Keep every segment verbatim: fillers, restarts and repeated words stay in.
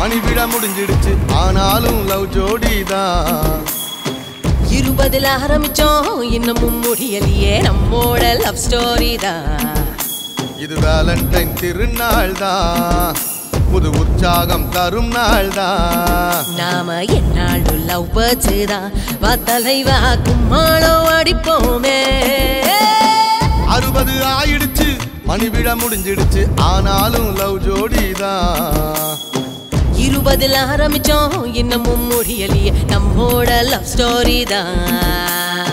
மணிவிட முடிஞ்சிடுச்சு ஆனாலும் லவ் ஜோடிதான் இருபதுல ஆரம்பிச்சோம் இன்னமும் முடியலையே நம்மோட லவ் ஸ்டோரி தான் இது வேலண்டைன் திருநாள் தான் புது உற்சாகம் தரும் நாள் தான் நாம என்னாலும் லவ் பேர்ட்ஸ் தான் வா தலைவா கும்மாளம் அடிப்போமே அறுபது ஆயிடுச்சு மணிவிட முடிஞ்சிடுச்சு ஆனாலும் லவ் ஜோடிதான் இருபதுல ஆரம்பிச்சோம் இன்னமும் முடியலையே நம்மோட லவ் ஸ்டோரி தான்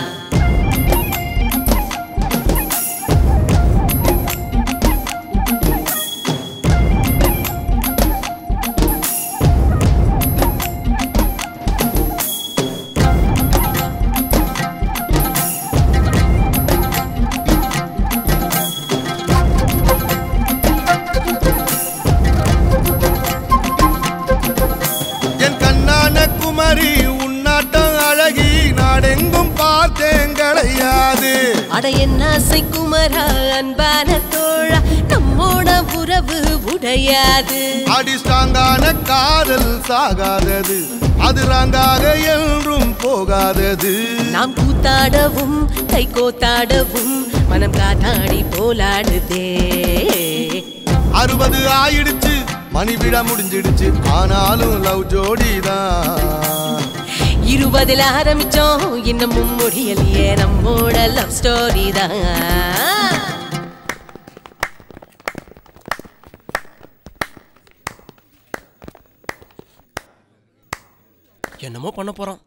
குமரி உன்னாட்டம் அழகி நாடெங்கும் பார்த்தேன் கிடையாது அட என்ன குமரா அன்பான தோழா நம்மோட உறவு உடையாது அடி ஸ்ட்ராங்கான காதல் சாகாதது அது ராங்காக என்றும் போகாதது நாம் கூத்தாடவும் கை கோத்தாடவும் மனம் காத்தாடி போலாடுதே அறுபது ஆயிடுச்சு மணிவிட முடிஞ்சிடுச்சு ஆனாலும் லவ் ஜோடிதான் இருபதுல ஆரம்பிச்சோம் இன்னமும் முடியலையே நம்மோட லவ் ஸ்டோரி தான் என்னமோ பண்ண போறோம்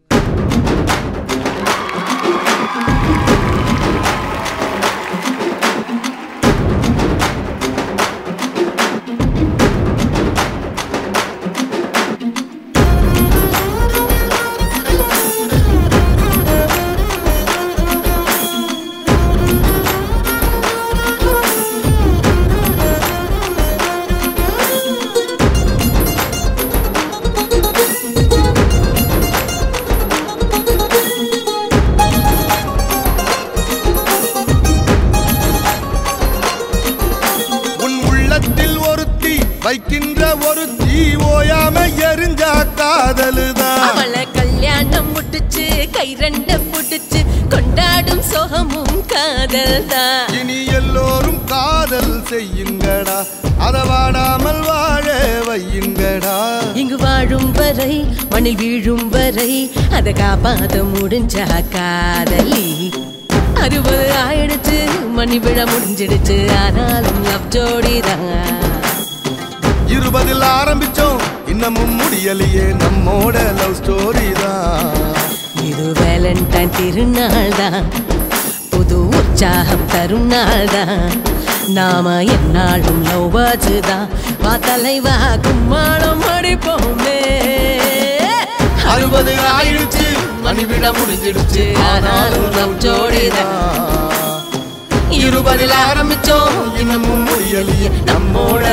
வைக்கின்ற ஒரு தீ ஓயாம எரிஞ்சா காதலுதான் அவளை கல்யாணம் முட்டுச்சு கை ரெண்ட புடிச்சு கொண்டாடும் சோகமும் காதல் தான் இனி எல்லோரும் காதல் செய்யுங்கடா அத வாடாமல் வாழ வையுங்கடா இங்கு வாழும் வரை மண்ணில் வீழும் வரை அதை காப்பாத முடிஞ்சா காதலி அறுபது ஆயிடுச்சு மணி விழ முடிஞ்சிடுச்சு ஆனாலும் லவ் ஜோடிதான் இருபதில் ஆரம்பிச்சோம் இன்னமும் முடியலையே நம்மோட லவ் ஸ்டோரி தான் இது வேலண்டைன் திருநாள் தான் புது உற்சாகம் தரும் நாள் தான் நாம என்னாலும் லவ் பேர்ட்ஸ் தான் வா தலைவா கும்மாளம் அடிப்போமே அறுபது ஆயிடுச்சு மணிவிட முடிஞ்சிடுச்சு ஆனாலும் லவ் ஜோடி தான் இருபதில் ஆரம்பிச்சோம் இன்னமும் முடியலையே நம்மோட